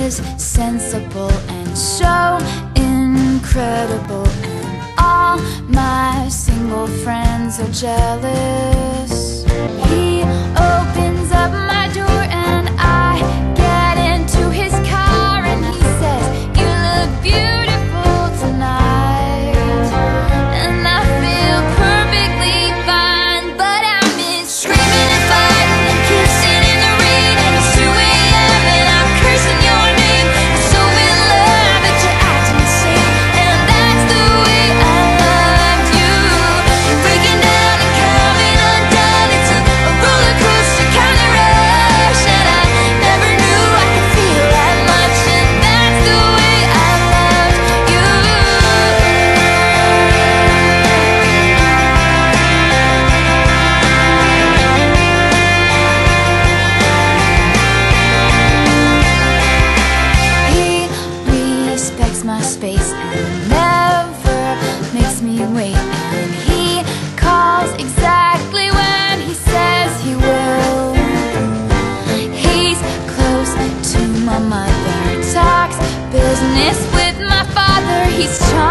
is sensible and so incredible, and all my single friends are jealous. He opens up my door and I get into his car, and he says, "You look beautiful tonight." And I feel perfectly fine, but I'm in screaming and fighting and kissing in the rain, and it's 2 a.m. and I'm cursing your name. I'm so in love that you're acting insane, and that's the way I loved you. You're breaking down and coming undone. It's a roller coaster kind of rush, and I never knew I could feel that much, and that's the way I loved you. He respects my space and never makes me wait, and he calls exactly when he says he will. He's close to my mother, talks business with my father. He's charming